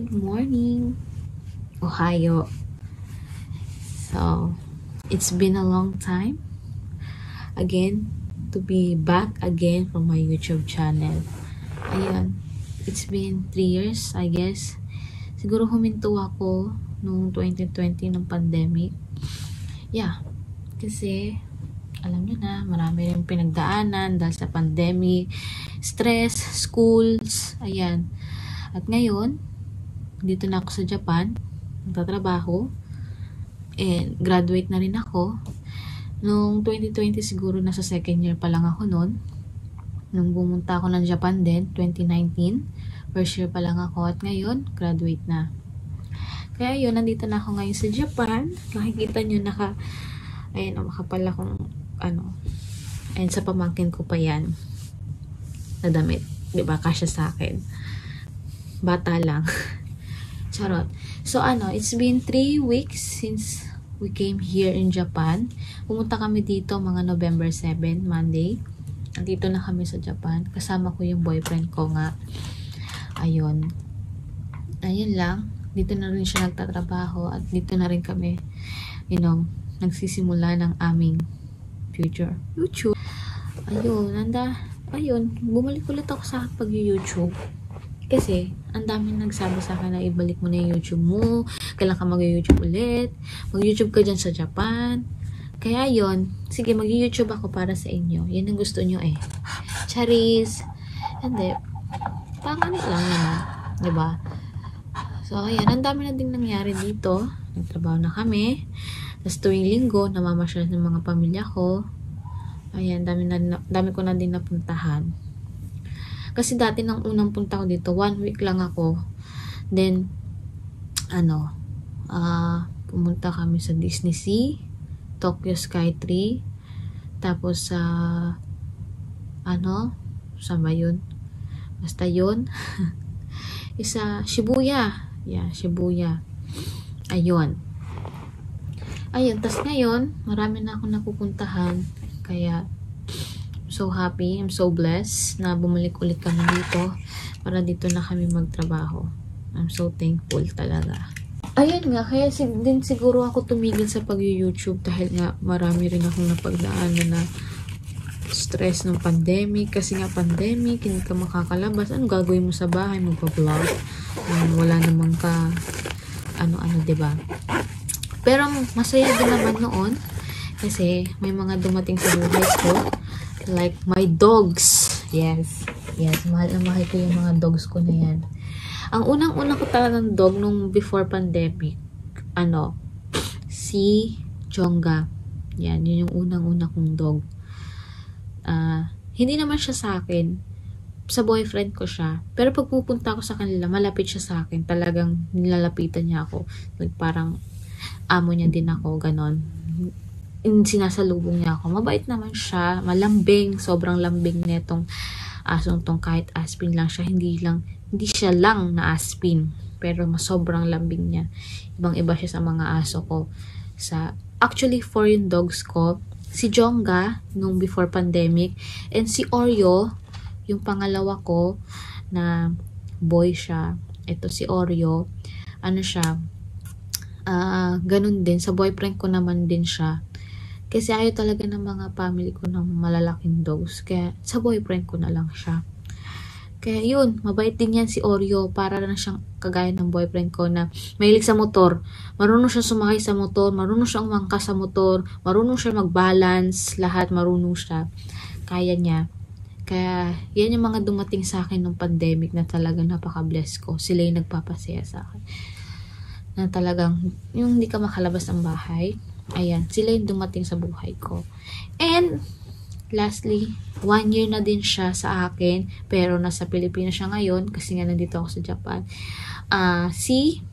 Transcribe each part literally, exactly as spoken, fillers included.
Good morning, Ohio. So, it's been a long time again to be back again from my YouTube channel. Ayan, it's been three years, I guess. Siguro huminto ako noong twenty twenty ng pandemic. Yeah, kasi alam nyo na, marami rin pinagdaanan dahil sa pandemic, stress, schools, ayan. At ngayon, dito na ako sa Japan, nagtatrabaho, and graduate na rin ako. Noong twenty twenty siguro nasa second year pa lang ako noon. Nung bumunta ako ng Japan din, twenty nineteen, first year pa lang ako, at ngayon, graduate na. Kaya yun, nandito na ako ngayon sa Japan. Nakikita nyo, naka, ayun, makapal akong, ano, and sa pamangkin ko pa yan, na damit. Diba, kasya sa akin. Bata lang. Charot. So, ano, it's been three weeks since we came here in Japan. Pumunta kami dito mga November seventh, Monday. Nandito na kami sa Japan. Kasama ko yung boyfriend ko nga. Ayun. Ayun lang. Dito na rin siya nagtatrabaho at dito na rin kami, you know, nagsisimula ng aming future. YouTube. Ayun. Nanda. Ayun. Bumalik ulit ako sa pag-YouTube. Kasi, ang daming nagsabi sa akin na ibalik mo na yung YouTube mo, kailan ka mag-YouTube ulit, mag-YouTube ka dyan sa Japan. Kaya yon, sige, mag-YouTube ako para sa inyo. Yan ang gusto nyo eh. Charis. Hindi. Pang ano lang naman. Diba? So, ayan, ang dami na din nangyari dito. Nagtrabaho na kami. Tapos tuwing linggo, namamasyal ng mga pamilya ko. Ayan, dami, na, dami ko na din napuntahan. Kasi dati nang unang punta ko dito, one week lang ako. Then, ano, uh, pumunta kami sa Disney Sea, Tokyo Sky Tree, tapos sa, uh, ano, saan ba yun? Basta yun. Isa, Shibuya. Yeah, Shibuya. Ayun. Ayun, tas ngayon, marami na ako napupuntahan. Kaya, so happy, I'm so blessed na bumalik ulit kami dito para dito na kami magtrabaho. I'm so thankful talaga. Ayun nga, kaya si, din siguro ako tumigil sa pag-YouTube dahil nga marami rin akong napagdaanan na stress ng pandemic. Kasi nga pandemic, hindi ka makakalabas. Ano gagawin mo sa bahay? Magpa-vlog. Um, wala namang ka ano-ano, diba? Pero masaya din naman noon kasi may mga dumating sa buhay ko. Like my dogs. Yes. Yes. Mahal na mahal ko yung mga dogs ko na yan. Ang unang-una ko talagang dog nung before pandemic, ano, si Chonga. Yan. Yun yung unang-una kong dog. Uh, hindi naman siya sa akin. Sa boyfriend ko siya. Pero pag pupunta ako sa kanila, malapit siya sa akin. Talagang nilalapitan niya ako. Like parang amo niya din ako. Ganon. Sinasalubong niya ako. Mabait naman siya, malambing, sobrang lambing netong asong tong, kahit aspin lang siya, hindi lang, hindi siya lang na aspin, pero mas sobrang lambing niya. Ibang iba siya sa mga aso ko. Sa, actually, foreign dogs ko, si Jonga, nung before pandemic, and si Oreo, yung pangalawa ko, na boy siya. Ito si Oreo, ano siya, uh, ganun din, sa boyfriend ko naman din siya. Kasi ayaw talaga ng mga family ko ng malalaking dogs. Kaya sa boyfriend ko na lang siya. Kaya yun, mabait din yan si Oreo. Para na siyang kagaya ng boyfriend ko na mahilig sa motor. Marunong siya sumakay sa motor. Marunong siyang umangka sa motor. Marunong siya mag-balance. Lahat marunong siya. Kaya niya. Kaya yan yung mga dumating sa akin ng pandemic na talagang napaka-bless ko. Sila yung nagpapasaya sa akin. Na talagang yung hindi ka makalabas ng bahay. Ayan, sila yung dumating sa buhay ko. And, lastly, one year na din siya sa akin, pero nasa Pilipinas siya ngayon, kasi nga nandito ako sa Japan. Uh, si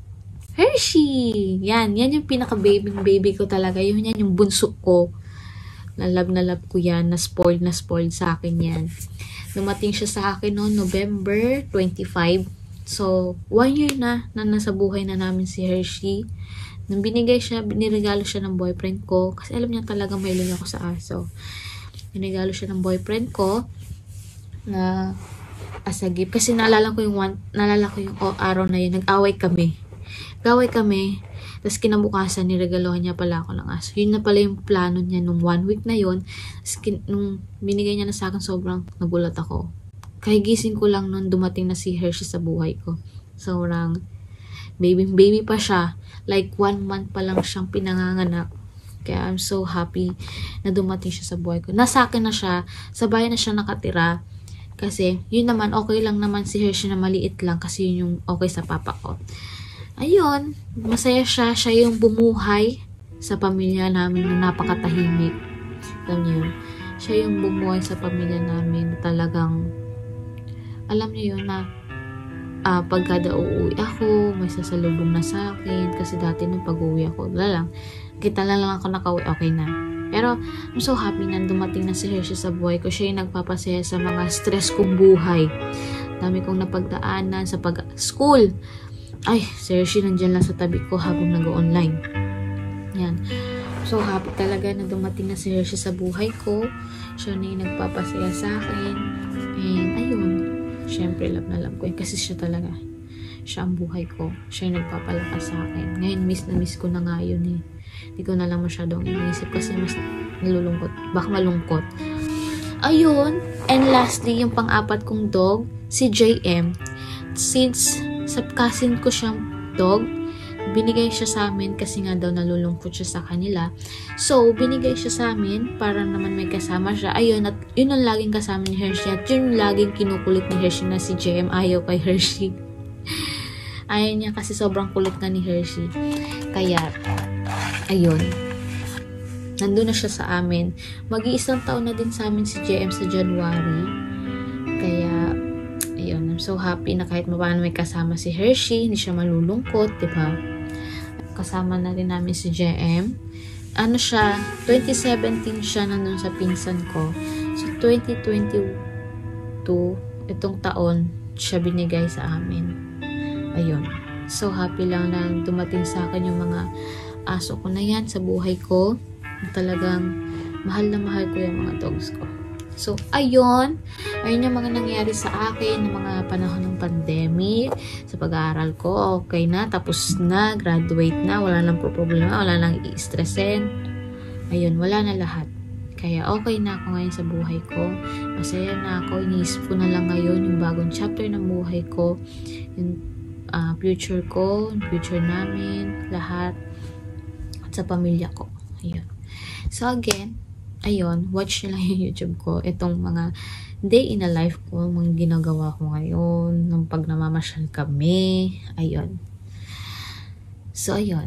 Hershey! Yan, yan yung pinaka-baby-baby ko talaga. Yun yan yung bunso ko. Na love na love ko yan, na spoiled na spoiled sa akin yan. Dumating siya sa akin noong November twenty-fifth. So, one year na, na nasa buhay na namin si Hershey. Nung binigay siya, binirigalo siya ng boyfriend ko. Kasi alam niya talaga mahilig ako sa aso. Binigalo siya ng boyfriend ko. Na as a gift. Kasi naalala ko yung one, naalala ko yung oh, araw na yun, nag-away kami. Nag-away kami, tapos kinabukasan, niregalohan niya pala ako ng aso. Yun na pala yung plano niya nung one week na yun. Tapos kin, nung binigay niya na sa akin, sobrang nagulat ako. Kahigising ko lang nung dumating na si Hershey sa buhay ko. Sobrang baby, baby pa siya. Like one month pa lang siyang pinanganganak. Kaya I'm so happy na dumating siya sa buhay ko. Nasa akin na siya, sa bayan na siya nakatira. Kasi yun naman, okay lang naman si Hershey na maliit lang kasi yun yung okay sa papa ko. Ayun, masaya siya. Siya yung bumuhay sa pamilya namin na napakatahimik. Alam niyo yun? Siya yung bumuhay sa pamilya namin na talagang, alam niyo yun na uh, pagkada uuwi ako, may sasalubong na sa akin. Kasi dati nung pag-uwi ako, wala lang. Kita lang lang ako nakauwi, okay na. Pero, I'm so happy na dumating na si Hershey sa buhay ko. Siya yung nagpapasaya sa mga stress kong buhay. Dami kong napagdaanan sa pag-school. Ay, si Hershey nandyan lang sa tabi ko habang nag-online. Yan. So, happy talaga na dumating na si Hershey sa buhay ko. Siya na yung nagpapasaya sa akin. And, ayun. Siyempre, love na love ko yun. Kasi siya talaga. Siya ang buhay ko. Siya yung nagpapalakas sa akin. Ngayon, miss na miss ko na nga yun eh. Hindi ko na lang masyadong iniisip kasi mas nalulungkot. Baka malungkot. Ayun. And lastly, yung pang-apat kong dog, si J M. Since sa cousin ko siyang dog, binigay siya sa amin kasi nga daw nalulungkot siya sa kanila. So, binigay siya sa amin para naman may kasama siya. Ayun, at yun ang laging kasama ni Hershey. At yun laging kinukulit ni Hershey na si J M. Ayaw kay Hershey. Ayaw niya kasi sobrang kulit na ni Hershey. Kaya, ayun. Nandun na siya sa amin. Mag-iisang taon na din sa amin si J M sa January. Kaya, ayun. I'm so happy na kahit mapaano may kasama si Hershey. Hindi siya malulungkot, diba? Kasama na rin namin si J M. Ano siya, twenty seventeen siya nandun sa pinsan ko. So, twenty twenty-two, itong taon, siya binigay sa amin. Ayun. So, happy lang na dumating sa akin yung mga aso ko na yan sa buhay ko. Talagang mahal na mahal ko yung mga dogs ko. So, ayun. Ayun yung mga nangyari sa akin ng mga panahon ng pandemic. Sa pag-aaral ko, okay na. Tapos na. Graduate na. Wala nang problema. Wala nang i-stressin. Ayun. Wala na lahat. Kaya okay na ako ngayon sa buhay ko. Masaya na ako. Iniisip ko na lang ngayon yung bagong chapter ng buhay ko. Yung uh, future ko. Future namin. Lahat. At sa pamilya ko. Ayun. So again, ayun, watch nyo lang yung YouTube ko. Itong mga day in a life ko, mga ginagawa ko ngayon, nung pag namamasyal kami, ayun. So ayun.